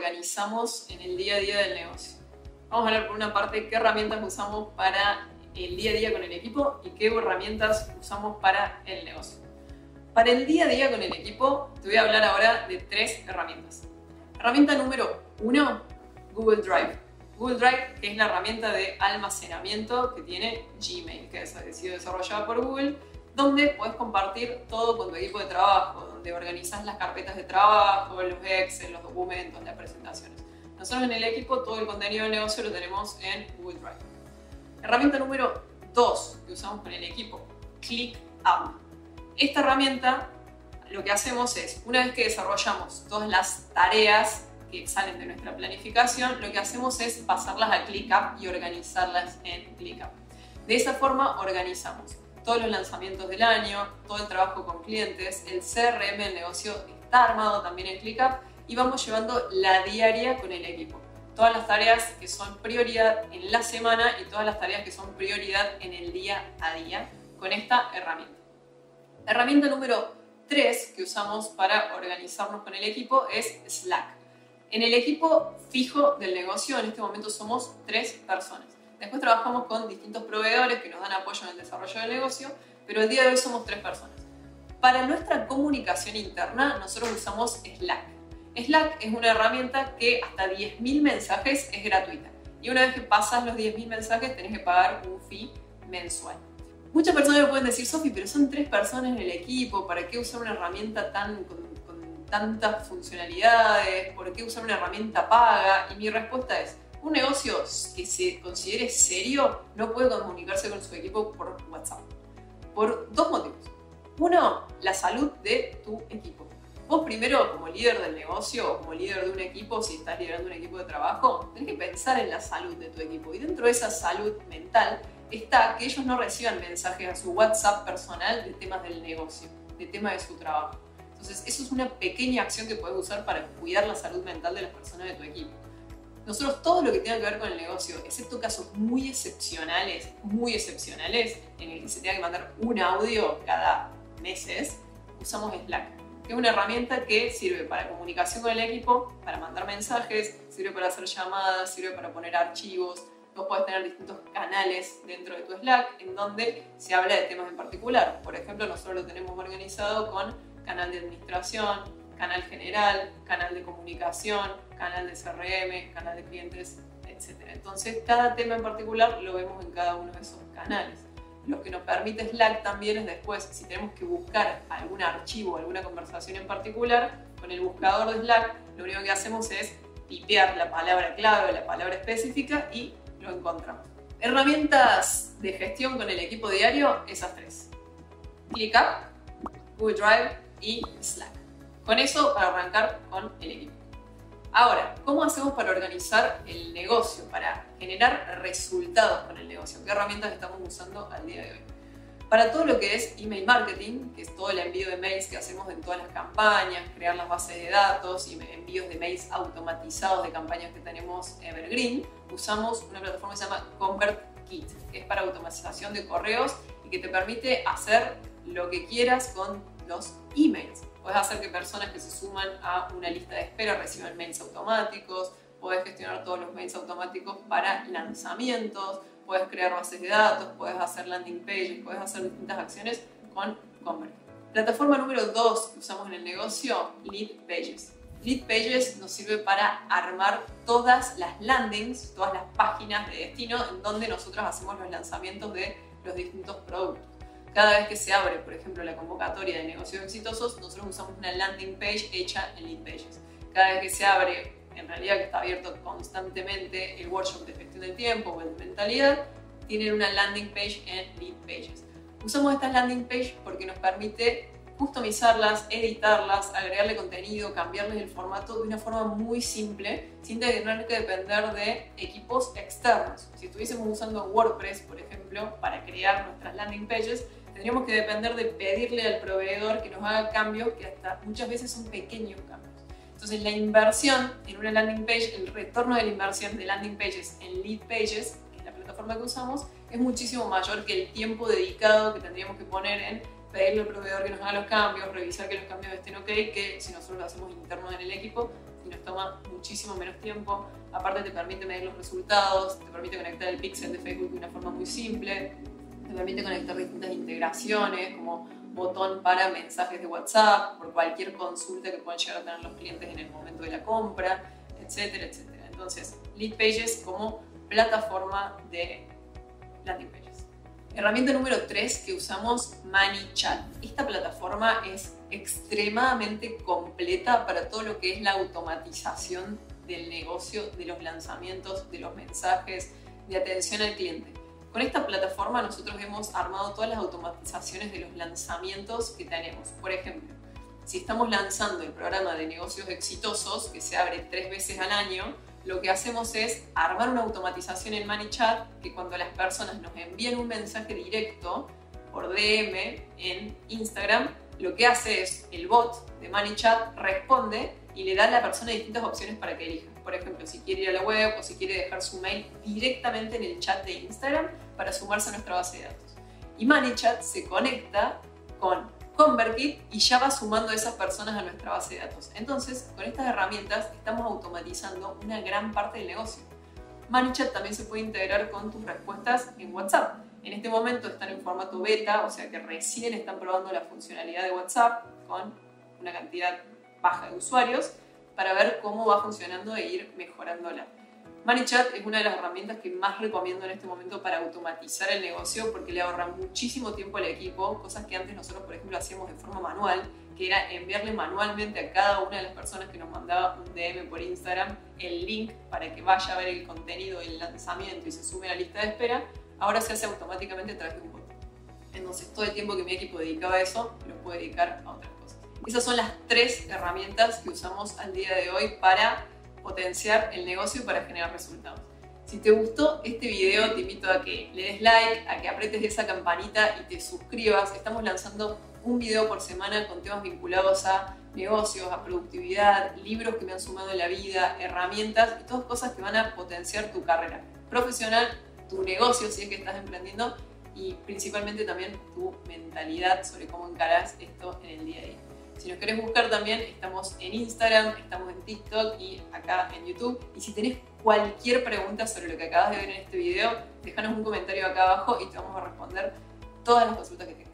organizamos en el día a día del negocio. Vamos a hablar por una parte qué herramientas usamos para el día a día con el equipo y qué herramientas usamos para el negocio. Para el día a día con el equipo te voy a hablar ahora de 3 herramientas. Herramienta número 1, Google Drive. Google Drive es la herramienta de almacenamiento que tiene Gmail, que ha sido desarrollada por Google, donde puedes compartir todo con tu equipo de trabajo, donde organizas las carpetas de trabajo, los Excel, los documentos, las presentaciones. Nosotros en el equipo todo el contenido del negocio lo tenemos en Google Drive. Herramienta número 2 que usamos con el equipo, ClickUp. Esta herramienta lo que hacemos es, una vez que desarrollamos todas las tareas que salen de nuestra planificación, lo que hacemos es pasarlas a ClickUp y organizarlas en ClickUp. De esa forma organizamos todos los lanzamientos del año, todo el trabajo con clientes, el CRM del negocio está armado también en ClickUp y vamos llevando la diaria con el equipo. Todas las tareas que son prioridad en la semana y todas las tareas que son prioridad en el día a día con esta herramienta. Herramienta número 3 que usamos para organizarnos con el equipo es Slack. En el equipo fijo del negocio en este momento somos 3 personas. Después trabajamos con distintos proveedores que nos dan apoyo en el desarrollo del negocio, pero el día de hoy somos 3 personas. Para nuestra comunicación interna nosotros usamos Slack. Slack es una herramienta que hasta 10.000 mensajes es gratuita. Y una vez que pasas los 10.000 mensajes tenés que pagar un fee mensual. Muchas personas me pueden decir, Sofi, pero son 3 personas en el equipo, ¿para qué usar una herramienta con tantas funcionalidades? ¿Por qué usar una herramienta paga? Y mi respuesta es, un negocio que se considere serio no puede comunicarse con su equipo por WhatsApp. Por 2 motivos. Uno, la salud de tu equipo. Vos primero, como líder del negocio o como líder de un equipo, si estás liderando un equipo de trabajo, tenés que pensar en la salud de tu equipo. Y dentro de esa salud mental está que ellos no reciban mensajes a su WhatsApp personal de temas del negocio, de temas de su trabajo. Entonces, eso es una pequeña acción que puedes usar para cuidar la salud mental de las personas de tu equipo. Nosotros todo lo que tenga que ver con el negocio, excepto casos muy excepcionales, en el que se tenga que mandar un audio cada meses, usamos Slack, que es una herramienta que sirve para comunicación con el equipo, para mandar mensajes, sirve para hacer llamadas, sirve para poner archivos. Vos podés tener distintos canales dentro de tu Slack en donde se habla de temas en particular. Por ejemplo, nosotros lo tenemos organizado con canal de administración, canal general, canal de comunicación, canal de CRM, canal de clientes, etc. Entonces, cada tema en particular lo vemos en cada uno de esos canales. Lo que nos permite Slack también es después, si tenemos que buscar algún archivo, alguna conversación en particular, con el buscador de Slack, lo único que hacemos es tipear la palabra clave, la palabra específica y lo encontramos. Herramientas de gestión con el equipo diario, esas 3. ClickUp, Google Drive y Slack. Con eso para arrancar con el equipo. Ahora, ¿cómo hacemos para organizar el negocio, para generar resultados con el negocio? ¿Qué herramientas estamos usando al día de hoy? Para todo lo que es email marketing, que es todo el envío de mails que hacemos en todas las campañas, crear las bases de datos y envíos de mails automatizados de campañas que tenemos Evergreen, usamos una plataforma que se llama ConvertKit, que es para automatización de correos y que te permite hacer lo que quieras con los emails. Puedes hacer que personas que se suman a una lista de espera reciban mails automáticos, puedes gestionar todos los mails automáticos para lanzamientos, puedes crear bases de datos, puedes hacer landing pages, puedes hacer distintas acciones con Convert. Plataforma número 2 que usamos en el negocio, Leadpages. Leadpages nos sirve para armar todas las landings, todas las páginas de destino en donde nosotros hacemos los lanzamientos de los distintos productos. Cada vez que se abre, por ejemplo, la convocatoria de negocios exitosos, nosotros usamos una landing page hecha en Leadpages. Cada vez que se abre, en realidad que está abierto constantemente, el workshop de gestión del tiempo o el de mentalidad, tienen una landing page en Leadpages. Usamos estas landing page porque nos permite customizarlas, editarlas, agregarle contenido, cambiarles el formato de una forma muy simple, sin tener que depender de equipos externos. Si estuviésemos usando WordPress, por ejemplo, para crear nuestras landing pages, tendríamos que depender de pedirle al proveedor que nos haga cambios que hasta muchas veces son pequeños cambios. Entonces la inversión en una landing page, el retorno de la inversión de landing pages en Leadpages, que es la plataforma que usamos, es muchísimo mayor que el tiempo dedicado que tendríamos que poner en pedirle al proveedor que nos haga los cambios, revisar que los cambios estén ok, que si nosotros lo hacemos interno en el equipo, y nos toma muchísimo menos tiempo. Aparte te permite medir los resultados, te permite conectar el pixel de Facebook de una forma muy simple, te permite conectar distintas integraciones como botón para mensajes de WhatsApp, por cualquier consulta que puedan llegar a tener los clientes en el momento de la compra, etcétera, etcétera. Entonces, Leadpages como plataforma de landing pages. Herramienta número 3 que usamos, ManyChat. Esta plataforma es extremadamente completa para todo lo que es la automatización del negocio, de los lanzamientos, de los mensajes, de atención al cliente. Con esta plataforma nosotros hemos armado todas las automatizaciones de los lanzamientos que tenemos. Por ejemplo, si estamos lanzando el programa de negocios exitosos, que se abre 3 veces al año, lo que hacemos es armar una automatización en ManyChat que cuando las personas nos envían un mensaje directo por DM en Instagram, lo que hace es el bot de ManyChat responde y le da a la persona distintas opciones para que elija. Por ejemplo, si quiere ir a la web o si quiere dejar su mail directamente en el chat de Instagram para sumarse a nuestra base de datos. Y ManyChat se conecta con ConvertKit y ya va sumando a esas personas a nuestra base de datos. Entonces, con estas herramientas estamos automatizando una gran parte del negocio. ManyChat también se puede integrar con tus respuestas en WhatsApp. En este momento están en formato beta, o sea que recién están probando la funcionalidad de WhatsApp con una cantidad baja de usuarios para ver cómo va funcionando e ir mejorándola. ManyChat es una de las herramientas que más recomiendo en este momento para automatizar el negocio porque le ahorra muchísimo tiempo al equipo, cosas que antes nosotros, por ejemplo, hacíamos de forma manual, que era enviarle manualmente a cada una de las personas que nos mandaba un DM por Instagram el link para que vaya a ver el contenido del lanzamiento y se sume a la lista de espera. Ahora se hace automáticamente a través de un bot. Entonces todo el tiempo que mi equipo dedicaba a eso, lo puede dedicar a otras cosas. Esas son las 3 herramientas que usamos al día de hoy para potenciar el negocio y para generar resultados. Si te gustó este video, te invito a que le des like, a que apretes esa campanita y te suscribas. Estamos lanzando un video por semana con temas vinculados a negocios, a productividad, libros que me han sumado en la vida, herramientas y todas cosas que van a potenciar tu carrera profesional, tu negocio si es que estás emprendiendo y principalmente también tu mentalidad sobre cómo encarás esto en el día a día. Si nos querés buscar también, estamos en Instagram, estamos en TikTok y acá en YouTube. Y si tenés cualquier pregunta sobre lo que acabas de ver en este video, déjanos un comentario acá abajo y te vamos a responder todas las consultas que tengas.